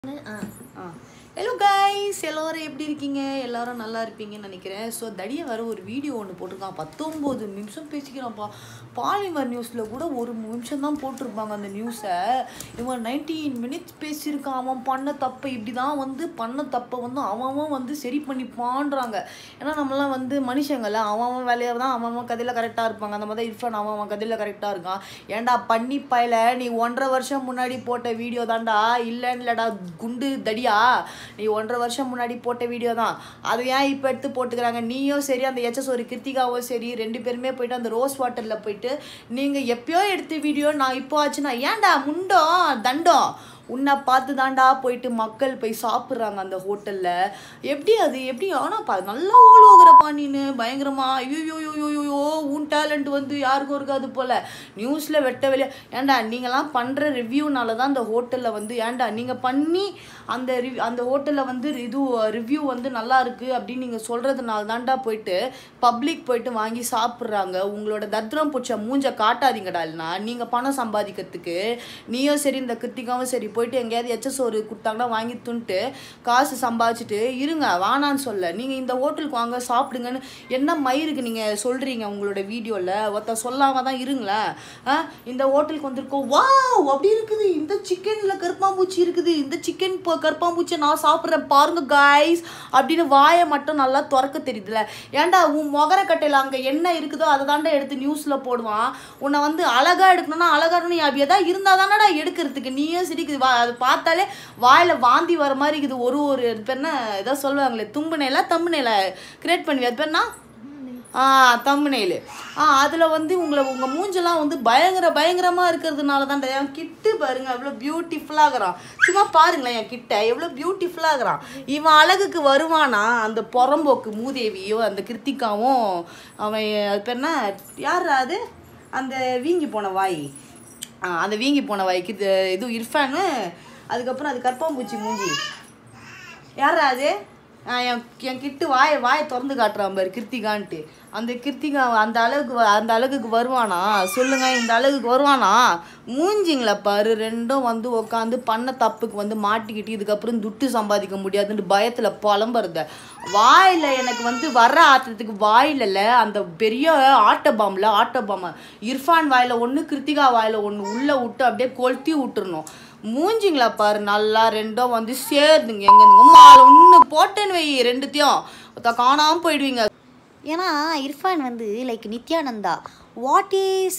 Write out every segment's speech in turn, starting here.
Hello guys, எல்லாரும் எப்படி இருக்கீங்க? எல்லாரும் நல்லா இருப்பீங்கன்னு நினைக்கிறேன். ஸோ தடியை வர ஒரு வீடியோ ஒன்று போட்டிருக்கான். 19 நிமிஷம் பேசிக்கிறான்ப்பா. பாலிமர் நியூஸில் கூட ஒரு நிமிஷம் தான் போட்டிருப்பாங்க அந்த நியூஸை. இவன் 19 மினிட்ஸ் பேசியிருக்கான். அவன் பண்ண தப்பை இப்படி தான் பண்ண தப்பை அவன் சரி பண்ணிப்பான்றாங்க. ஏன்னா நம்மளாம் மனுஷங்கள அவன் வேலையை தான் அவன் கதையில் கரெக்டாக இருப்பாங்க. அந்த மாதிரி இர்ஃபான் அவன் கதையில் கரெக்டாக இருக்கான். ஏன்டா பண்ணி பயில நீ 1.5 வருஷம் முன்னாடி போட்ட வீடியோ தான்டா, இல்லைன்னுலடா குண்டு தடியா, நீ 1.5 வருஷம் முன்னாடி போட்ட வீடியோ தான். அது ஏன் இப்போ எடுத்து போட்டுக்கிறாங்க? நீயும் சரி அந்த ஒரு கிருத்திகாவும் சரி 2 பேருமே போயிட்டு அந்த ரோஸ் வாட்டரில் போயிட்டு நீங்கள் எப்பயோ எடுத்த வீடியோ நான் இப்போ ஆச்சுன்னா ஏன்டா முண்டம் தண்டம் உன்னை பார்த்து தாண்டா போயிட்டு மக்கள் போய் சாப்பிட்றாங்க அந்த ஹோட்டலில். எப்படி அது எப்படி? ஆனால் நல்லா ஓடுகிறப்பா நீனு பயங்கரமா. ஐயோயோயோயோயோ உன் டேலண்ட் யாருக்கும் இருக்காது போல். நியூஸில் வெட்ட வெளியே ஏன்டா நீங்களாம் பண்ணுற ரிவ்யூனால தான் அந்த ஹோட்டலில் ஏன்டா நீங்கள் பண்ணி அந்த ஹோட்டலில் இது ரிவ்யூ நல்லா இருக்குது அப்படின்னு நீங்கள் சொல்கிறதுனால தாண்டா போயிட்டு பப்ளிக் போயிட்டு வாங்கி சாப்பிட்றாங்க. உங்களோட தத்ரம் பூச்ச மூஞ்ச காட்டாதீங்கடா. இல்லைனா நீங்கள் பணம் சம்பாதிக்கிறதுக்கு நீயும் சரி இந்த கிருத்திகாவும் சரி போயிட்டு எங்கேயாவது ஒரு கொடுத்தாங்கன்னா வாங்கி துண்டு காசு சம்பாதிச்சுட்டு இருங்க. வானான்னு சொல்ல, நீங்கள் இந்த ஹோட்டலுக்கு வாங்க சாப்பிடுங்கன்னு என்ன மயிருக்கு நீங்கள் சொல்கிறீங்க உங்களோட வீடியோவில்? ஒருத்த சொல்லாமல் தான் இருங்களேன். இந்த ஹோட்டலுக்கு வந்திருக்கோம், வா அப்படி இருக்குது, இந்த சிக்கனில் கருப்பாம்பூச்சி இருக்குது, இந்த சிக்கன் கருப்பாம்பூச்சி நான் சாப்பிட்றேன் பாருங்க காய்ஸ் அப்படின்னு வாயை மட்டும் நல்லா திறக்க தெரியுதுல. ஏன்டா உன் முகரக்கட்டையில் அங்கே என்ன இருக்குதோ அதை தாண்டா எடுத்து நியூஸில் போடுவான். உன்னை அழகாக எடுக்கணும்னா அழகாக இருக்கணும். அப்படி எதாவது இருந்தால் தானடா எடுக்கிறதுக்கு. நீயும் சிரிக்குது, அது பார்த்தாலே வாயில் வாந்தி வர மாதிரி இருக்குது. ஒரு பேர்னா ஏதோ சொல்லுவாங்களே தும்புனையில தம்புனையில கிரியேட் பண்ணி அது பேர்னா தம்புனையில். அதில் உங்கள் மூஞ்செல்லாம் பயங்கரமாக இருக்கிறதுனால தான் என் கிட்டு பாருங்க எவ்வளோ பியூட்டிஃபுல்லாகிறான். சும்மா பாருங்களேன் என் கிட்ட எவ்வளோ பியூட்டிஃபுல்லாகிறான். இவன் அழகுக்கு வருவானா அந்த புறம்போக்கு மூதேவியோ அந்த கிருத்திகாவும் அவன் அது பேர்னா யார் அது அந்த வீங்கி போன வாய், அந்த வீங்கி போன வாய்க்கு இது இர்ஃபானு, அதுக்கப்புறம் அது கற்பாம்பூச்சி மூஞ்சி யாரா அது என் கிட்டு வாயை திறந்து காட்டுறான் பாரு கிருத்திகான்ட்டு. அந்த கிருத்திகா அந்த அழகுக்கு வருவானா சொல்லுங்க? இந்த அழகுக்கு வருவானா? மூஞ்சிங்களா பாரு ரெண்டும் உட்காந்து பண்ண தப்புக்கு மாட்டிக்கிட்டு இதுக்கப்புறம் துட்டு சம்பாதிக்க முடியாதுன்னு பயத்தில் புலம்புறத. வாயில் எனக்கு வர ஆத்திரத்துக்கு வாயிலில் அந்த பெரிய ஆட்டோபாம் இர்ஃபான் வாயில் ஒன்று கிருத்திகா வாயில் ஒன்று உள்ளே விட்டு அப்படியே கொளுத்தி விட்டுறணும். மூஞ்சிங்களா பாரு நல்லா ரெண்டும் சேருதுங்க. எங்க ஒன்று போட்டேன்னு வை ரெண்டுத்தையும் காணாமல் போயிடுவீங்க. ஏன்னா Irfan like Nithyananda, what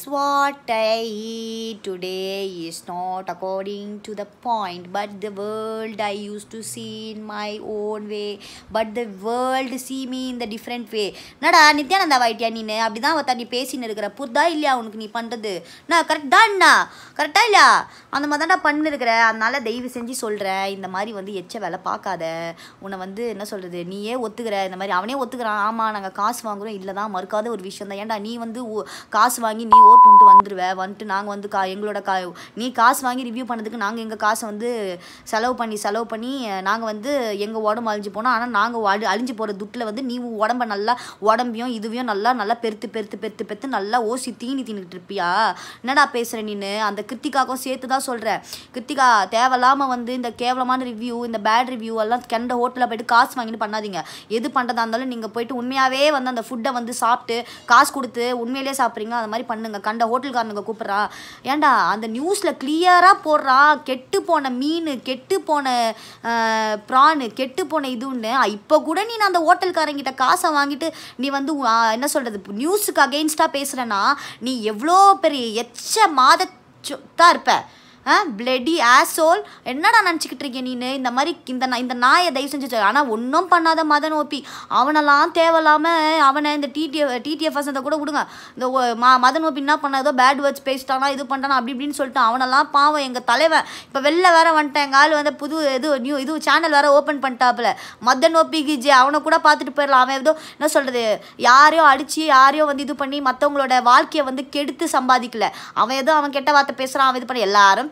I eat today is not according to the point, but the world I used to see in my own way, but the world see me in the different way. நடா நித்யானந்தா வாயிட்டியா நீனு? அப்படிதான் நீ பேசின்னு இருக்கிற. புரிதா இல்லையா உனக்கு நீ பண்ணுறது? நான் கரெக்டாண்ணா கரெக்டாக இல்லையா? அந்த மாதிரி தான்டா பண்ணிருக்கிற. அதனால தயவு செஞ்சு சொல்கிறேன், இந்த மாதிரி எச்ச வேலை பார்க்காத. உன்னை என்ன சொல்கிறது, நீயே ஒத்துக்கிற. இந்த மாதிரி அவனே ஒத்துக்கிறான். ஆமாம் நாங்கள் காசு வாங்குகிறோம், இல்லை தான் மறுக்காத ஒரு விஷயம் தான். ஏன்டா நீ காசு வாங்கி நீ ஓட்டுன்ட்டு வந்துடுவேன். நாங்கள் எங்களோட நீ காசு வாங்கி ரிவ்யூ பண்ணதுக்கு நாங்கள் எங்கள் காசை செலவு பண்ணி நாங்கள் எங்கள் உடம்பு அழிஞ்சு போனோம். ஆனால் நாங்கள் அழிஞ்சு போகிற துட்டில் நீ உடம்பை நல்லா இதுவையும் நல்லா பெருத்து நல்லா ஓசி தீனிக்கிட்டு இருப்பியா? என்னடா பேசுகிற நீனு? அந்த கிருத்திகாக்கும் சேர்த்து தான் சொல்கிறேன். கிருத்திகா தேவையில்லாமல் இந்த கேவலமான ரிவ்யூ, இந்த பேட் ரிவ்யூ எல்லாம் கெண்ட ஹோட்டலில் போய்ட்டு காசு வாங்கிட்டு பண்ணாதீங்க. எது பண்ணுறதா இருந்தாலும் நீங்கள் போய்ட்டு உண்மையாகவே அந்த ஃபுட்டை சாப்பிட்டு காசு கொடுத்து உண்மையிலே சாப்பிட்றீங்க அந்த மாதிரி பண்ணுங்க. கண்ட ஹோட்டல்காரனுங்க கூப்பிட்றா. ஏன்டா அந்த நியூஸில் கிளியராக போடுறான் கெட்டு போன மீன், கெட்டு போன ப்ரானு, கெட்டு போன இதுன்னு. இப்போ கூட நீ அந்த ஹோட்டல்காரங்கிட்ட காசை வாங்கிட்டு நீ என்ன சொல்கிறது நியூஸுக்கு அகெயின்ஸ்டாக பேசுகிறேன்னா நீ எவ்வளோ பெரிய எச்ச மாதத்தான் இருப்ப. Bloody asshole. என்னடா நினச்சிக்கிட்டு இருக்கேன் நீனு? இந்த மாதிரி இந்த நாயை தயவு செஞ்சு. ஆனால் ஒன்றும் பண்ணாத மதன் ஓபி அவனெல்லாம் தேவையில்லாமல் அவனை இந்த டிடிஎஃப்எஸ் அதை கூட விடுங்க. இந்த மதன் ஓபி என்ன பண்ண ஏதோ பேட் வேர்ட்ஸ் பேசிட்டானா இது பண்ணிட்டானா அப்படி இப்படின்னு சொல்லிட்டு அவனெல்லாம் பாவம் எங்கள் தலைவன் இப்போ வெளில வேற வந்துட்டேன். எங்கள் ஆள் புது இது சேனல் வேற ஓப்பன் பண்ணிட்டாப்புல மதன் ஓபி கிஜி. அவனை கூட பார்த்துட்டு போயிடலாம். அவன் ஏதோ என்ன சொல்கிறது யாரையோ அடித்து யாரையோ இது பண்ணி மற்றவங்களோட வாழ்க்கையை கெடுத்து சம்பாதிக்கல. அவன் ஏதோ அவன் கெட்ட வார்த்தை பேசுகிறான். அவன் இது பண்ணி எல்லாரும்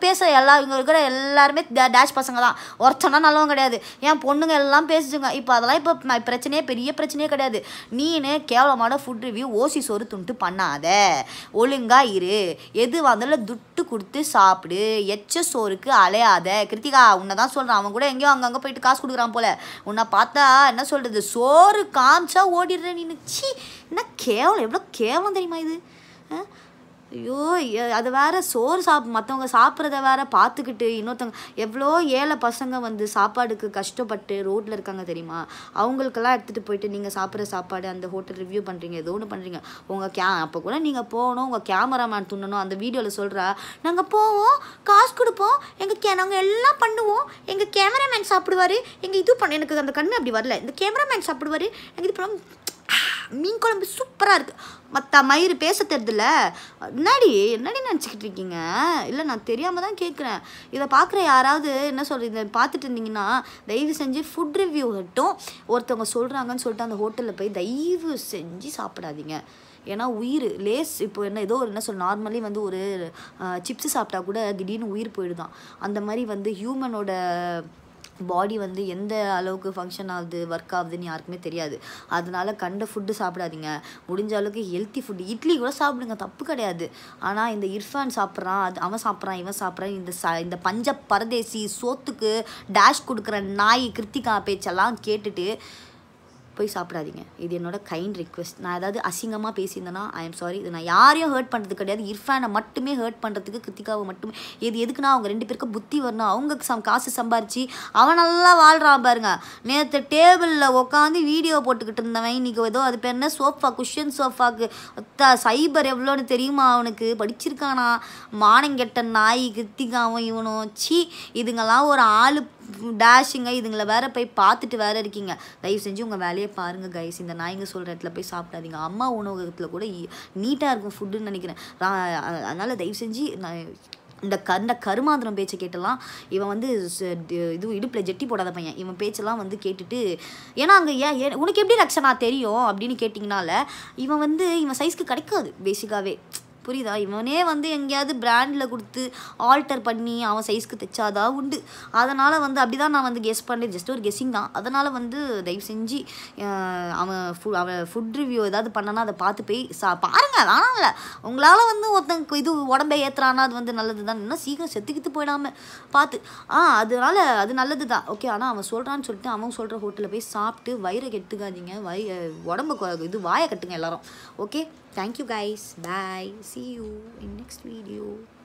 பேசுகிற இங்கே இருக்கிற எல்லாருமே டேஷ் பசங்க தான், ஒருத்தனா நல்லவங்க கிடையாது. ஏன் பொண்ணுங்க எல்லாம் பேசுச்சுங்க. இப்போ அதெல்லாம் இப்போ பிரச்சனையே பெரிய பிரச்சனையே கிடையாது. நீனு கேவலமான ஃபுட் ரிவ்யூ ஓசி சோறு துண்டு பண்ணாத, ஒழுங்கா இரு, எது வந்தாலும் துட்டு கொடுத்து சாப்பிடு, எச்ச சோறுக்கு அலையாத. கிருத்திகா உன்னை தான் சொல்கிறான், அவன் கூட எங்கேயோ அங்கங்கே போயிட்டு காசு கொடுக்குறான் போல. உன்னை பார்த்தா என்ன சொல்கிறது, சோறு காமிச்சா ஓடிடுற நீ. சி என்ன கேவலம், எவ்வளோ கேவலம் தெரியுமா இது. ஐயோ அது வேறு சோறு மற்றவங்க சாப்பிட்றத வேறு பார்த்துக்கிட்டு இன்னொருத்தவங்க எவ்வளோ ஏழை பசங்க வந்து சாப்பாடுக்கு கஷ்டப்பட்டு ரோட்டில் இருக்காங்க தெரியுமா. அவங்களுக்கெல்லாம் எடுத்துகிட்டு போயிட்டு நீங்கள் சாப்பிட்ற சாப்பாடு அந்த ஹோட்டல் ரிவ்யூ பண்ணுறீங்க, ஏதோ ஒன்று பண்ணுறீங்க. உங்கள் அப்போ கூட நீங்கள் போகணும், உங்கள் கேமராமேன் துண்ணணும். அந்த வீடியோவில் சொல்கிறா, நாங்கள் போவோம், காசு கொடுப்போம், நாங்கள் எல்லாம் பண்ணுவோம், எங்கள் கேமராமேன் சாப்பிடுவார், எங்கள் இது எனக்கு அந்த கண்ணு அப்படி வரல, இந்த கேமராமேன் சாப்பிடுவார், எங்கள் இது பண்ண மீன் குழம்பு சூப்பராக இருக்குது. மற்ற மயிறு பேச தெரியுதுல்ல, என்னடி நினச்சிக்கிட்டு இருக்கீங்க? இல்லை நான் தெரியாமல் தான் கேட்குறேன். இதை பார்க்குற யாராவது என்ன சொல்கிறது, இதை பார்த்துட்டு இருந்தீங்கன்னா தயவு செஞ்சு ஃபுட் ரிவ்யூ மட்டும் ஒருத்தவங்க சொல்கிறாங்கன்னு சொல்லிட்டு அந்த ஹோட்டலில் போய் தயவு செஞ்சு சாப்பிடாதீங்க. ஏன்னா உயிர் லேஸ் இப்போ ஏதோ என்ன சொல் நார்மலி வந்து ஒரு சிப்ஸு சாப்பிட்டா கூட திடீர்னு உயிர் போயிடுதான். அந்த மாதிரி வந்து ஹியூமனோட பாடி வந்து எந்த அளவுக்கு ஃபங்க்ஷன் ஆகுது, ஒர்க் ஆகுதுன்னு யாருக்குமே தெரியாது. அதனால கண்ட ஃபுட்டு சாப்பிடாதீங்க. முடிஞ்ச அளவுக்கு ஹெல்த்தி ஃபுட்டு, இட்லி கூட சாப்பிடுங்க, தப்பு கிடையாது. ஆனால் இந்த இர்ஃபான் சாப்பிட்றான், அவன் சாப்பிட்றான், இவன் சாப்பிட்றான், இந்த பஞ்ச பரதேசி சோத்துக்கு டேஷ் கொடுக்குற நாய் கிருத்திகா பேச்செல்லாம் கேட்டுட்டு போய் சாப்பிடாதீங்க. இது என்னோட கைண்ட் ரிக்வெஸ்ட். நான் ஏதாவது அசிங்கமாக பேசியிருந்தேன்னா ஐ எம் சாரி. இது நான் யாரையும் ஹர்ட் பண்ணுறது கிடையாது, இர்ஃபானை மட்டுமே ஹர்ட் பண்ணுறதுக்கு, கிருத்திகாவை மட்டுமே. எதுக்குன்னா அவங்க 2 பேருக்கு புத்தி வரணும். அவங்க காசு சம்பாரிச்சு அவன் நல்லா வாழ்கிறான் பாருங்க. நேற்று டேபிளில் உட்காந்து வீடியோ போட்டுக்கிட்டு இருந்தவன் இன்றைக்கி ஏதோ அது பேர் என்ன சோஃபா, குஷன் சோஃபாக்கு சைபர் எவ்வளோன்னு தெரியுமா அவனுக்கு, படிச்சிருக்கானா? மானங்கெட்ட நாய் கிருத்திகாவும் இவனும். சி இதுங்கெல்லாம் ஒரு ஆளு டேஷுங்க. இதுங்களை வேற போய் பார்த்துட்டு வேற இருக்கீங்க. தயவு செஞ்சு உங்கள் வேலையை பாருங்கள் கைஸ். இந்த நாய்ங்க சொல்கிற இடத்துல போய் சாப்பிடாதீங்க. அம்மா உணவகத்தில் கூட நீட்டாக இருக்கும் ஃபுட்டுன்னு நினைக்கிறேன். அதனால் தயவு செஞ்சு இந்த கருமாந்திரம் பேச்சை கேட்டலாம். இவன் வந்து இது இடுப்பில் ஜெட்டி போடாத பையன். இவன் பேச்செல்லாம் வந்து கேட்டுட்டு, ஏன்னா அங்கே உனக்கு எப்படி ரக்ஷனா தெரியும் அப்படின்னு கேட்டிங்கனால இவன் சைஸ்க்கு கிடைக்காது பேசிக்காகவே. புரியுதா? இவனே வந்து எங்கேயாவது பிராண்டில் கொடுத்து ஆல்டர் பண்ணி அவன் சைஸ்க்கு தைச்சாதான் உண்டு. அதனால் வந்து அப்படி தான் நான் வந்து கெஸ் பண்ணேன். ஜஸ்ட் ஒரு கெஸ்ஸிங் தான். அதனால் வந்து தயவு செஞ்சு அவன் ஃபுட் ரிவ்யூ ஏதாவது பண்ணனா அதை பார்த்து போய் பாருங்கள். ஆனால் இல்லை உங்களால் வந்து ஒருத்தங்க இது உடம்பை ஏற்றுறானா அது வந்து நல்லது தான். இன்னும் சீக்கிரம் செத்துக்கிட்டு போயிடாமல் பார்த்து அதனால் அது நல்லது தான். ஓகே. ஆனால் அவன் சொல்கிறான்னு சொல்லிட்டு அவன் சொல்கிற ஹோட்டலில் போய் சாப்பிட்டு வயிறை கெட்டுக்காதீங்க. உடம்பு இது வாயை கட்டுங்க எல்லாரும். Okay. Thank you guys. Bye. See you in next video.